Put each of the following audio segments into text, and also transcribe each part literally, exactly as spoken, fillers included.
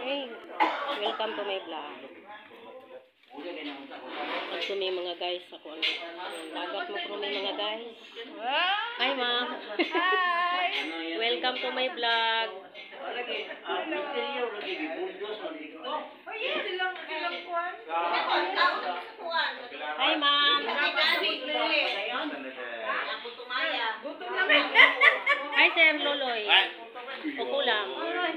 Hey, welcome to my vlog. Ito may mga guys ako. Dagat mo po may mga guys. Hi ma'am. Hi. Welcome to my vlog. Hi ma'am. Hi Sir Loloy. Opo lang.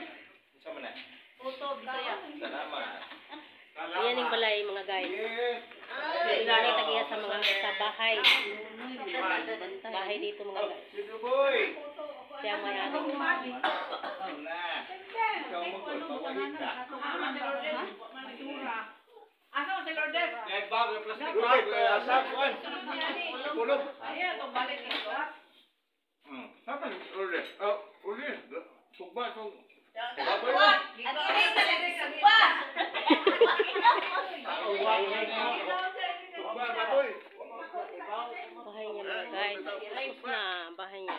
Ayan yung balay mga guys. Ilari tagiya sa mga sa bahay. Bahay dito mga guys. Siya may ano. Ano si Lourdes? Kaya bago plastic bag, asap kuan. Kulog. Ayan, itong balik nito. Hmm. Saan Lourdes? Oh, Lourdes. Sugba sug. Baboy. Ano ni talaga sugba? Sugba baboy. Bahay niya mga guys. Tapos na bahay niya.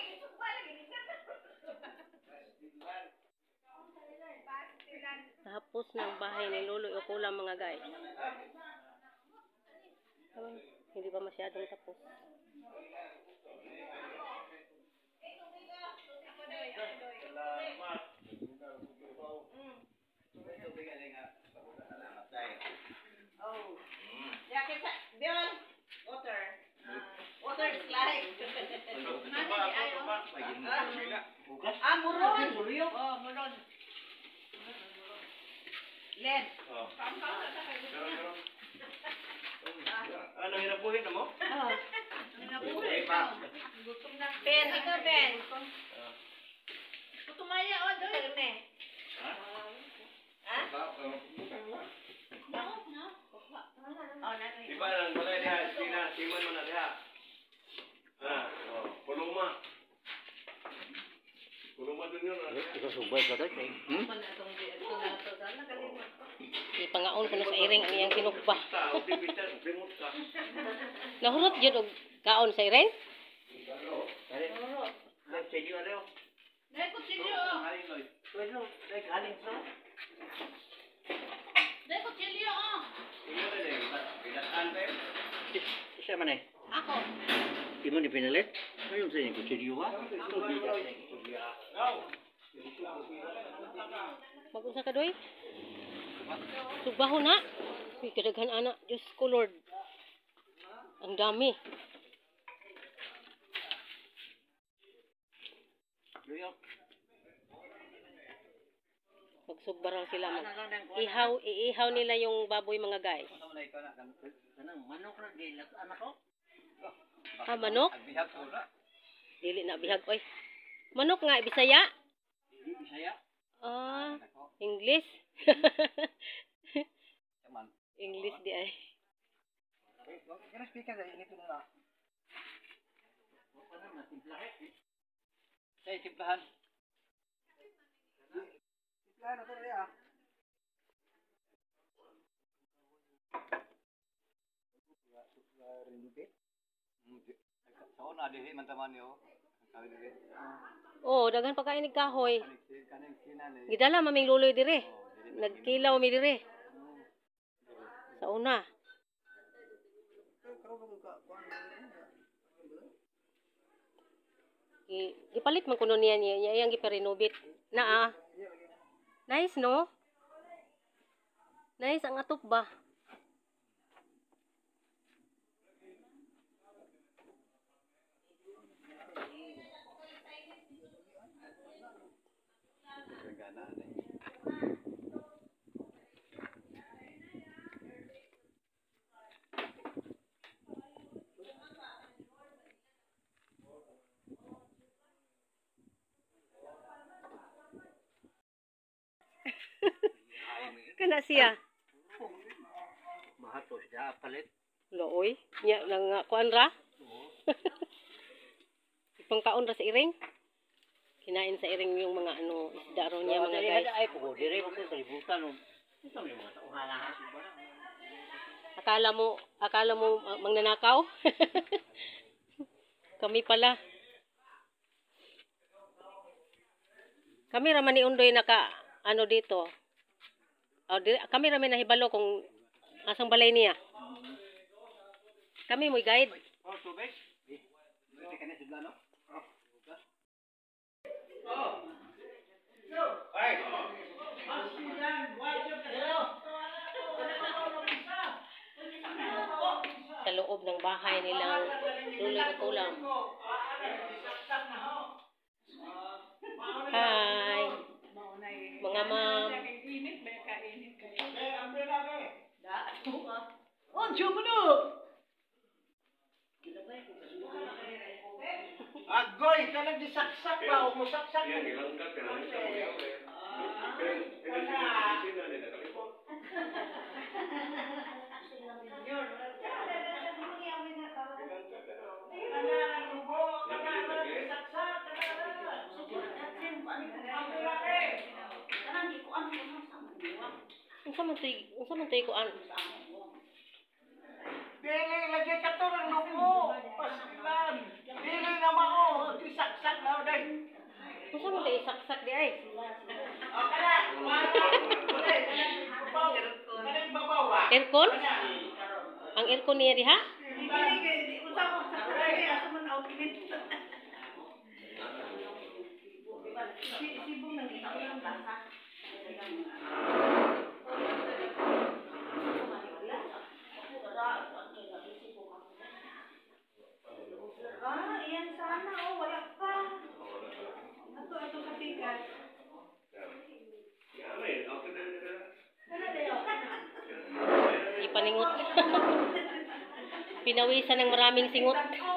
Tapos ng bahay ni Lolo o kulang mga guys. Hindi pa masyadong tapos. Oh. Ya kita Bion water. Water is life. Ah, muron. Oh, muron. Len. Oh. Ano hinabuhin mo? Oh. Hinabuhin pa. Gutom na. Ben, ikaw Ben. Kutumaya o doon. Ha? Ha? No, no. Oh, nani. Di ba nang balay diha, sina siman mo na diha. Ah, oh, puluma. Puluma dun yun. Ikaw subay ka dahil. Hmm? Ipangaon ko na sa iring ang iyang kinugba. Tao, dibitan, bimot ka. Nahurot yun og kaon sa iring? Dali. Dali, sige ka rin. Dahil kutsilyo. Halin, Loy. Pwede, dali, halin sa. Dahil kutsilyo. Sige rin eh. Pinataan tayo. Isa man eh. Ako. Di mo ni pinalit? Ayun sa inyo, kutsilyo ba? Mag-unsa ka doy? Subaho na. Uy, kadaghan anak. Diyos ko Lord. Ang dami. Luyok. Magsugbarang sila. Mag ihaw, iihaw nila yung baboy mga guys. Kanang manok na gilat anak ko. Ah, manok? Agbihag ko na. Dili na bihag. Oy. Manok nga, Bisaya. Di Bisaya. Ah, English. Taman. English di ay. Kaya speaker dahil nito na. Ano na, timplahan. Say, timplahan. Timplahan na ito rin ah. Sa una, dihi man taman niyo. Oh, daghan pa kainig kahoy. Gidala maming luloy dire. Nagkilaw mi dire. Sa una. I, gipalit man kuno niya niya, niya yang giparenovate. Na ah. Nice no? Nice ang atop ba? Kana siya. Mahatos siya, palit. Looy. Nya nang kuan ra. Ipangkaon ra sa iring. Kinain sa iring yung mga ano isda ro niya mga guys. Ay po, dire mo ko sa libutan no. Ito may mga tauhan ha. Akala mo, akala mo uh, mangnanakaw? Kami pala. Kami raman ni Undoy naka ano dito. Oh, di, kami rami nahibalo kung asang balay niya. Kami mo guide. Oh, tubig. Pwede ka na sila, no? Sa loob ng bahay nilang Luloy Matulam. Hi! Mga ma'am. Oh, diyo mo no! Agoy, ka nagdisaksak ba? O musaksak Iya, mo. hilang kan kenapa kamu ya? Kan itu sih sini ada kali kok. Unsa man tuy, unsa man tuy kuan? Dili, lagi ka to ng lupo. Pasilan. Dili na mao. Disaksak na day. Unsa man tuy saksak di ay? O, kaya. Babaw. Kanang babaw ah. Aircon? Ang aircon niya diha? Ah, iyan sana. Oh, wala pa. Ato, ato sa pikas. Ya, men, aku dah dah. Ipaningot. Pinawisan ng maraming singot.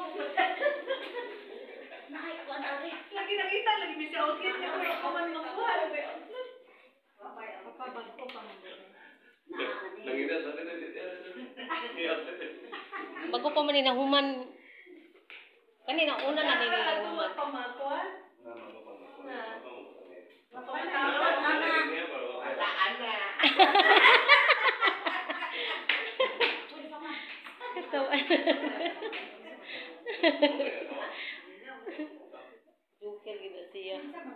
Lagi nakita, lagi may sa outfit niya. Wala ka man makuha. Mapabag ko pa mo. Nangina sa atin dia. Iya. Bago pa man inahuman. Kanina una na nila inahuman. Pamakuan? Joker gitu siya.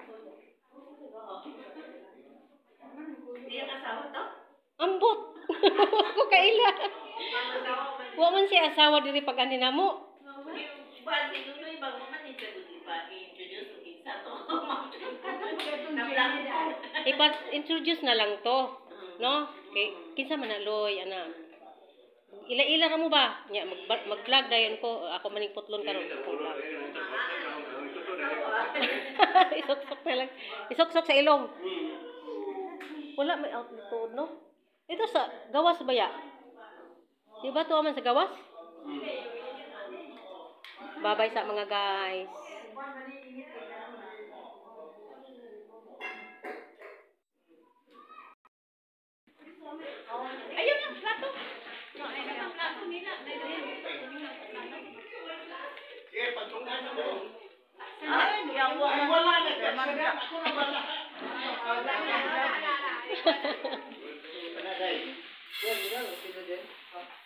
Iya asawa to? Ambot. Ako kaila. Wa man siya asawa diri pag ani namo. Buat si Luloy bang mo man introduce pa introduce kinsa to. Nablang Ipa-introduce na lang to. No? Kay kinsa man na loy ana. Ila-ila ra mo ba? Nya mag- mag-vlog dayon ko. Ako maning putlon karon. Isok-sok na lang. Isok-sok sa ilong. Wala may outlet to, no? Ito sa gawas ba ya? Di ba to man sa gawas? Babay sa mga guys. ayun ang plato. No, ay ang plato nila. Sige, pagtungan mo. Ay, yang Ay, wala na. Sige, ako na wala. wala na. Ano day? Yan, yan. Sino din?